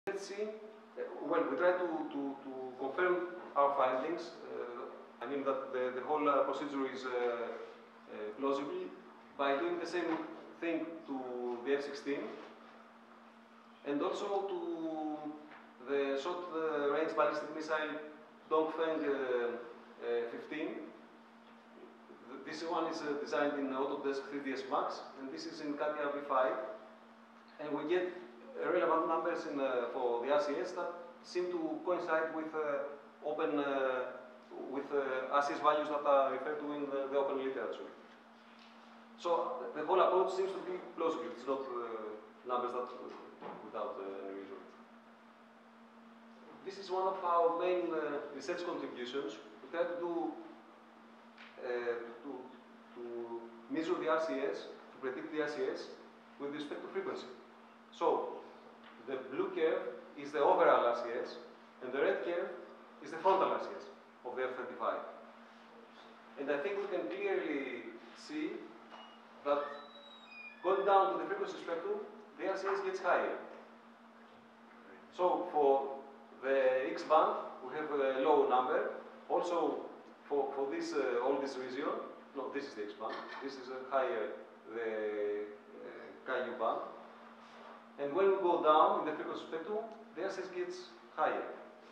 let's see, well, we try to confirm our findings. I mean that the whole procedure is plausible by doing the same thing to the F-16 and also to the short-range ballistic missile Dongfeng 15. This one is designed in Autodesk 3ds Max, and this is in CATIA V5. And we get relevant numbers for the RCS that seem to coincide with RCS values that are referred to in the open literature. So the whole approach seems to be plausible. It's not numbers that without any reason. This is one of our main research contributions. We try to do to measure the RCS, to predict the RCS with respect to frequency. So the blue curve is the overall RCS, and the red curve is the frontal RCS of the F-35. And I think we can clearly see that going down to the frequency spectrum, the RCS gets higher. So for the X band, we have a low number. Also for this all this region, no, this is the X band. This is higher the Ku band. And when we go down in the frequency spectrum, the RCS gets higher.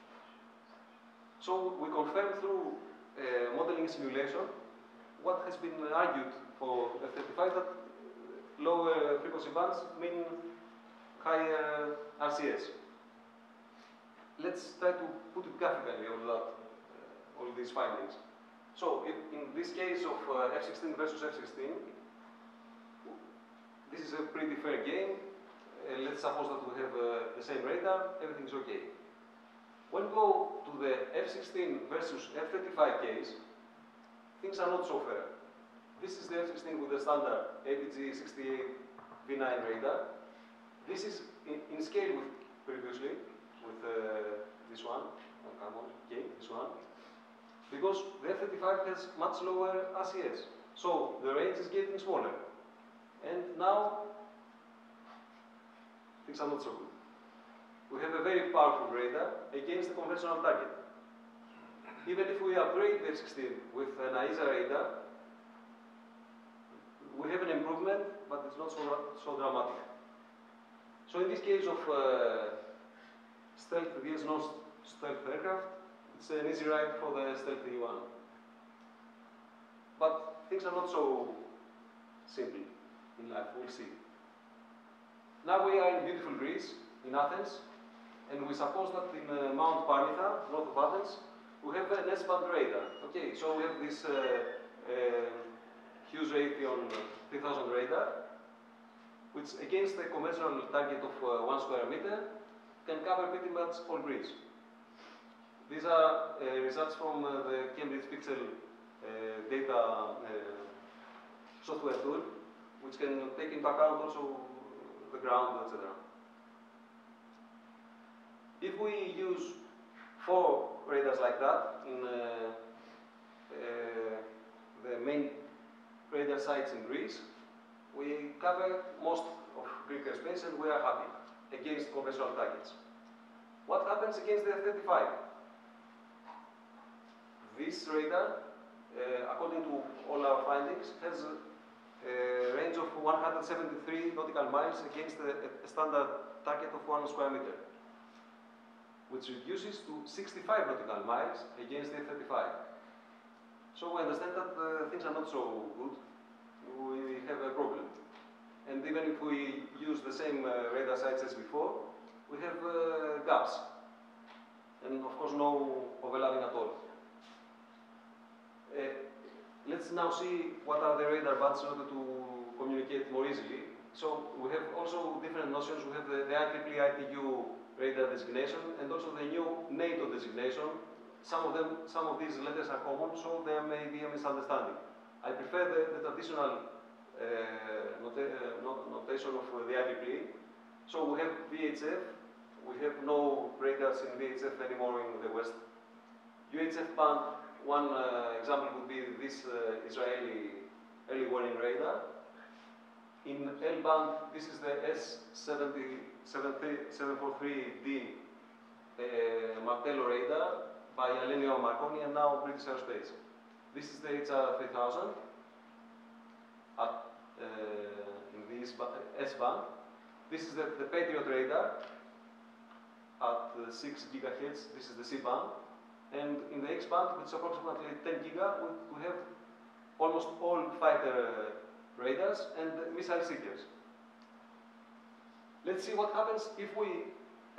So we confirm through modeling simulation what has been argued for F-35, that lower frequency bands mean higher RCS. Let's try to put it graphically, all these findings. So in this case of F-16 versus F-16, this is a pretty fair game. Let's suppose that we have the same radar, everything's okay. When we go to the F-16 versus F-35 case, things are not so fair. This is the F-16 with the standard APG-68 V9 radar. This is in scale with previously, with this one, okay, this one, because the F-35 has much lower RCS. So the range is getting smaller. And now, things are not so good. We have a very powerful radar against the conventional target. Even if we upgrade the F-16 with an AESA radar, we have an improvement, but it's not so dramatic. So in this case of stealth vs non-stealth aircraft, it's an easy ride for the Stealth E1. But things are not so simple in life, we'll see. Now we are in beautiful Greece, in Athens, and we suppose that in Mount Parnitha, north of Athens, we have an S-band radar. Okay, so we have this Hughes Raytheon 3000 radar, which against the conventional target of 1 square meter can cover pretty much all Greece. These are results from the Cambridge Pixel data software tool, which can take into account also the ground, etc. If we use 4 radars like that in the main radar sites in Greece, we cover most of Greek airspace and we are happy against conventional targets. What happens against the F-35? This radar, according to all our findings, has a range of 173 nautical miles against a standard target of 1 square meter, which reduces to 65 nautical miles against the F-35. So we understand that things are not so good. We have a problem. And even if we use the same radar sites as before, we have gaps. And of course no overlapping at all. Let's now see what are the radar bands in order to communicate more easily. So we have also different notions. We have the IEEE ITU radar designation and also the new NATO designation. Some of these letters are common, so there may be a misunderstanding. I prefer the traditional notation of the IEEE. So we have VHF. We have no radars in VHF anymore in the West. UHF band, one example would be this Israeli early warning radar. In L band, this is the S77 743D Martello radar by Alenio Marconi and now British Aerospace. This is the HR 3000 at, in the S-band. This is the Patriot radar at 6 GHz. This is the C-band. And in the X-band, which is approximately 10 giga, we have almost all fighter radars and missile seekers. Let's see what happens if we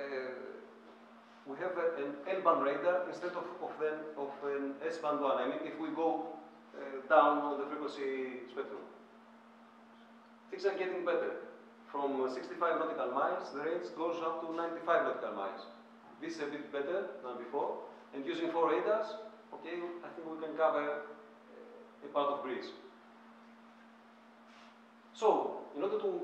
have an L-band radar instead of an S-band one. I mean, if we go down on the frequency spectrum. Things are getting better. From 65 nautical miles, the range goes up to 95 nautical miles. This is a bit better than before. And using 4 radars, okay, I think we can cover a part of Greece. So, in order to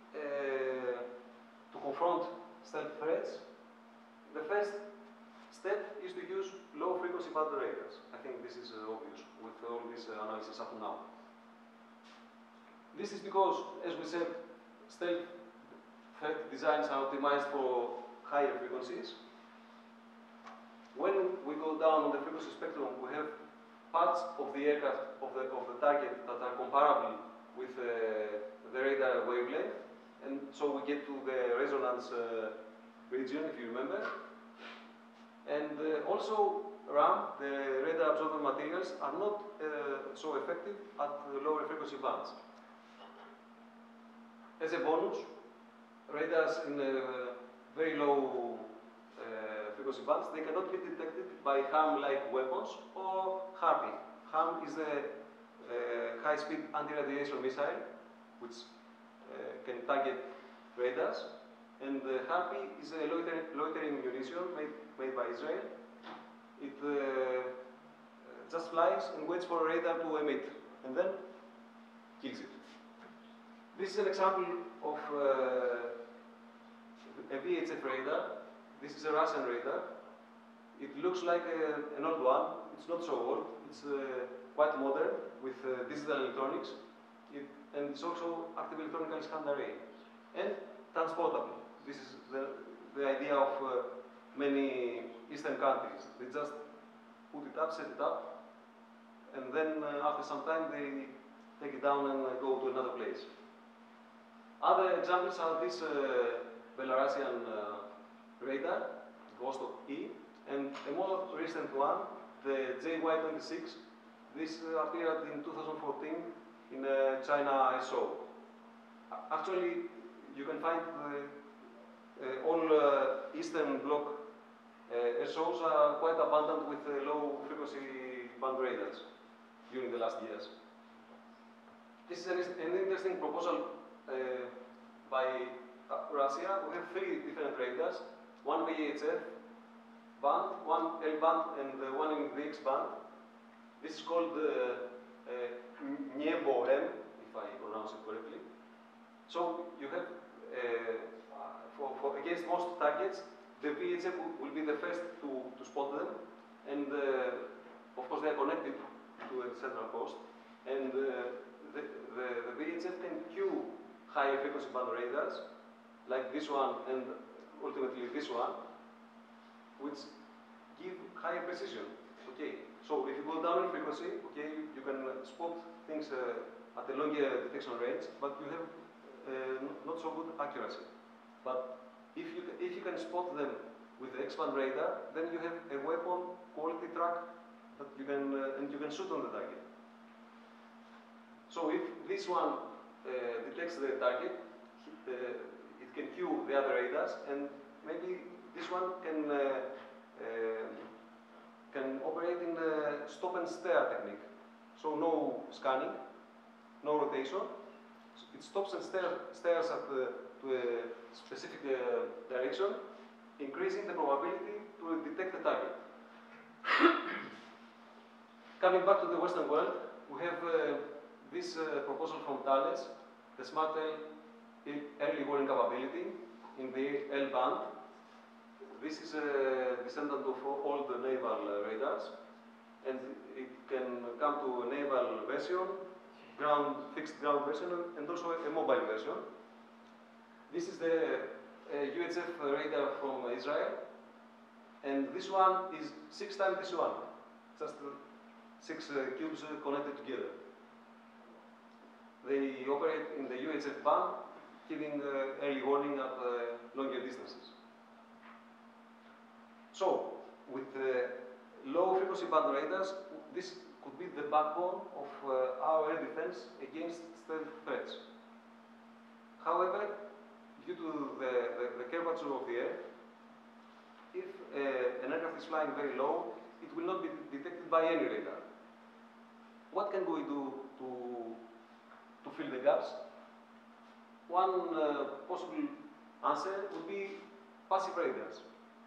confront stealth threats, the first step is to use low-frequency band radars. I think this is obvious with all this analysis up to now. This is because, as we said, stealth threat designs are optimized for higher frequencies. When we go down on the frequency spectrum, we have parts of the aircraft of the target that are comparable with the radar wavelength, and so we get to the resonance region, if you remember. And also RAM, the radar absorbent materials, are not so effective at the lower frequency bands. As a bonus, radars in very low frequency bands, they cannot be detected by HARM-like weapons or HARPy. HARM is a high-speed anti-radiation missile, which can target radars, and HARPy is a loitering munition made by Israel. It just flies and waits for a radar to emit, and then kills it. This is an example of a VHF radar. This is a Russian radar. It looks like an old one. It's not so old. It's quite modern with digital electronics. And it's also active electronically scanned array. And transportable. This is the idea of many Eastern countries. They just put it up, set it up, and then after some time they take it down and go to another place. Other examples are this Belarusian radar, Vostok E, and a more recent one, the JY-26. This appeared in 2014 in China SO. Actually, you can find all Eastern Bloc SOs are quite abundant with low frequency band radars during the last years. This is an interesting proposal by Russia. We have 3 different radars, one VHF band, one L band, and one in the X band. This is called NEBO-M, if I pronounce it correctly. So you have, against most targets, the VHF will be the first to spot them, and of course they are connected to a central host, and the VHF can cue higher frequency band radars, like this one and ultimately this one, which give higher precision. Okay, so if you go down in frequency, okay, you can spot things at a longer detection range, but you have not so good accuracy. But if you can spot them with the X-band radar, then you have a weapon quality track that you can and you can shoot on the target. So if this one detects the target, it can cue the other radars, and maybe this one can operate in a stop and stare technique. So no scanning, no rotation. It stops and stares at to a specific direction, increasing the probability to detect the target. Coming back to the Western world, we have this proposal from Thales, the Smart early warning capability in the L band. This is a descendant of all the naval radars, and it can come to a naval version, fixed ground version, and also a mobile version. This is the UHF radar from Israel, and this one is 6 times this one, just 6 cubes connected together. They operate in the UHF band, giving early warning at longer distances. So, with low frequency band radars, this could be the backbone of our air defense against stealth threats. However, due to the curvature of the air, if an aircraft is flying very low, it will not be detected by any radar. What can we do to fill the gaps? One possible answer would be passive radars.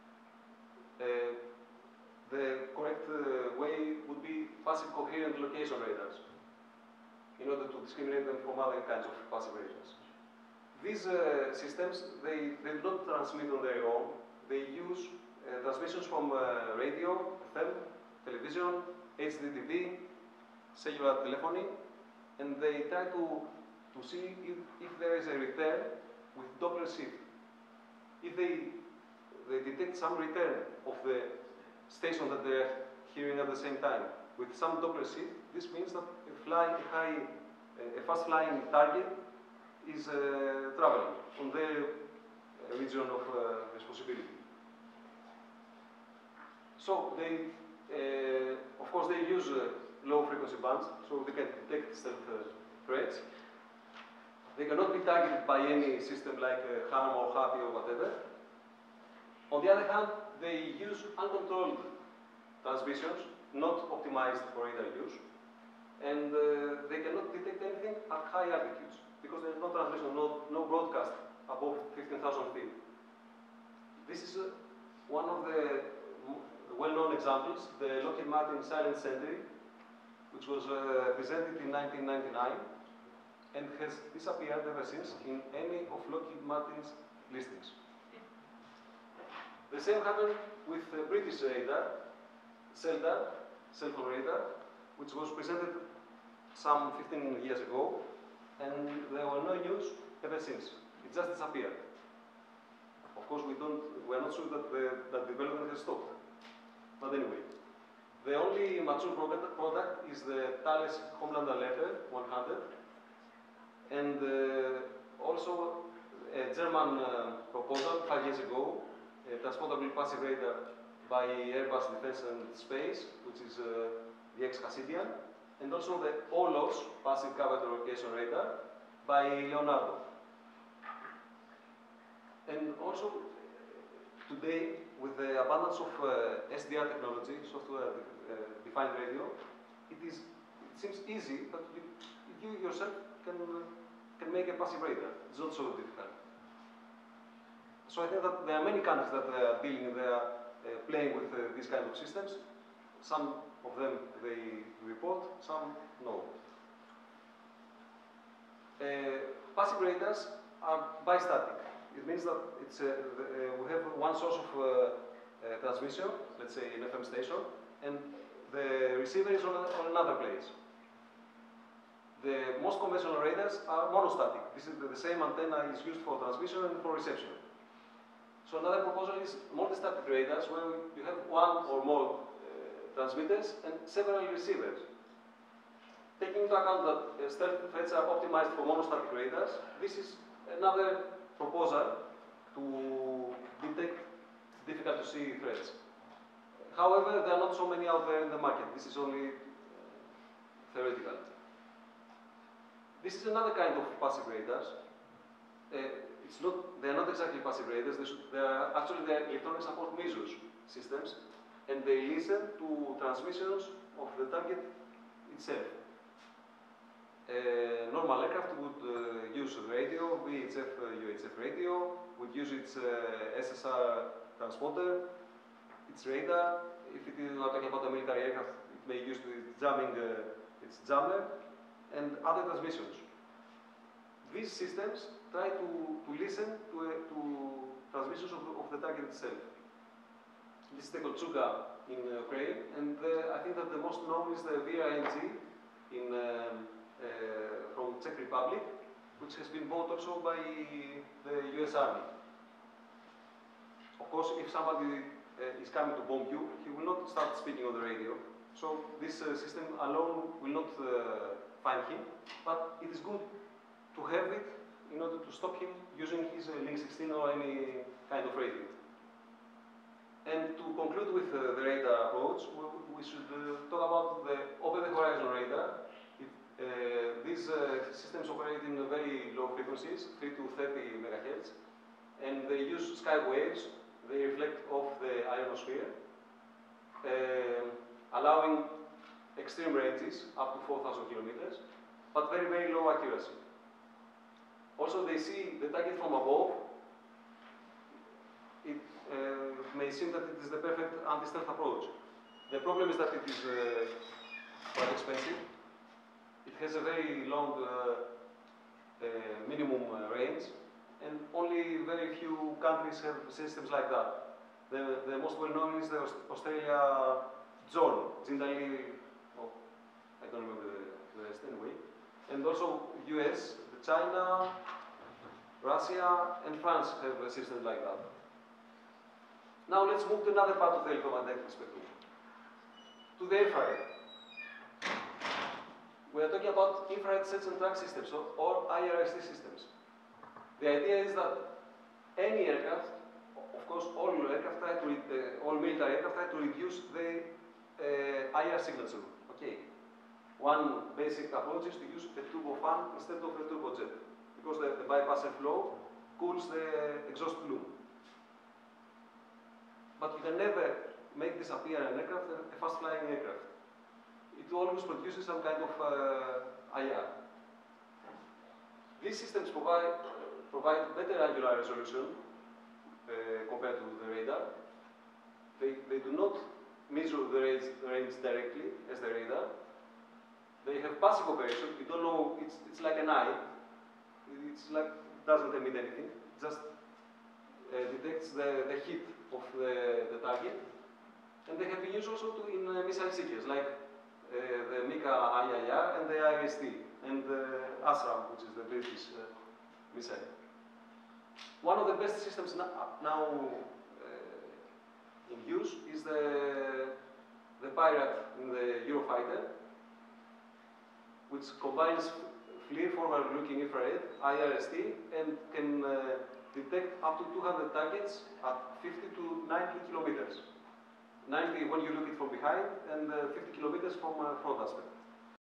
The correct way would be passive coherent location radars, in order to discriminate them from other kinds of passive radars. These systems, they do not transmit on their own. They use transmissions from radio, FM, television, HDTV, cellular telephony, and they try to see if there is a return with Doppler shift. If they detect some return of the station that they are hearing at the same time with some Doppler shift, this means that a fast-flying target is traveling on their region of responsibility. So they, of course, they use low frequency bands, so they can detect stealth threats. They cannot be targeted by any system like HARM or HAPI or whatever. On the other hand, they use uncontrolled transmissions, not optimized for radar use, and they cannot detect anything at high altitudes because there is no transmission, no broadcast above 15,000 feet. This is one of the well-known examples, the Lockheed Martin Silent Sentry, which was presented in 1999 and has disappeared ever since in any of Lockheed Martin's listings. The same happened with the British radar, CELDAR, cell phone radar, which was presented some 15 years ago, and there were no news ever since. It just disappeared. Of course, we are not sure that that development has stopped. But anyway, the only mature product is the Thales Homeland Alerter 100, and also a German proposal 5 years ago, a transportable passive radar by Airbus Defence and Space, which is the ex-Cassidian, and also the OLOS passive covered location radar by Leonardo. And also, today, with the abundance of SDR technology, software-defined radio, it seems easy, but you yourself can make a passive radar. It's not so difficult. So I think that there are many countries that are playing with these kind of systems. Some of them they report, some no. Passive radars are bistatic. It means that we have one source of transmission, let's say an FM station, and the receiver is on another place. The most conventional radars are monostatic. This is the same antenna is used for transmission and for reception. So another proposal is multistatic radars, where you have one or more transmitters and several receivers. Taking into account that stealth threats are optimized for monostatic radars, this is another proposal to detect difficult to see threats. However, there are not so many out there in the market. This is only theoretical. This is another kind of passive radars. They are not exactly passive radars. They are electronic support measures systems, and they listen to transmissions of the target itself. A normal aircraft would use radio, VHF, UHF radio, would use its SSR transponder, its radar. If it is not talking about a military aircraft, it may use jamming its jammer, and other transmissions. These systems try to listen to transmissions of the target itself. This is the Kotsuga in Ukraine, and I think that the most known is the VRNG from Czech Republic, which has been bought also by the US Army. Of course, if somebody is coming to bomb you, he will not start speaking on the radio. So this system alone will not find him, but it is good to have it in order to stop him using his Link 16 or any kind of radio. And to conclude with the radar approach, we should talk about the over-the-horizon radar. These systems operate in very low frequencies, 3 to 30 megahertz, and they use sky waves. They reflect off the ionosphere, allowing extreme ranges up to 4,000 kilometers, but very, very low accuracy. Also, they see the target from above. It may seem that it is the perfect anti-stealth approach. The problem is that it is quite expensive. It has a very long minimum range, and only very few countries have systems like that. The most well-known is the Australia John, Jindali, oh, I don't remember the rest anyway. And also US, China, Russia, and France have systems like that. Now let's move to another part of the electromagnetic spectrum, to the infrared. We are talking about infrared search and track systems, or IRST systems. The idea is that any aircraft, of course, all aircraft try to all military aircraft try to reduce the IR signature. Okay. One basic approach is to use a turbofan instead of a turbojet, because the bypass flow cools the exhaust plume. But you can never make this appear an aircraft, a fast-flying aircraft. It always produces some kind of IR. These systems provide better angular resolution compared to the radar. They do not measure the range directly as the radar. They have passive operation. You don't know, it's like an eye. It's like, doesn't emit anything. It just detects the heat of the target. And they have been used also in missile seekers, like the Mika IIR and the IRST, and the ASRAAM, which is the British missile. One of the best systems now in use is the Pirate in the Eurofighter, which combines FLIR, forward-looking infrared, IRST, and can detect up to 200 targets at 50 to 90 kilometers. 90 when you look it from behind, and 50 kilometers from front aspect.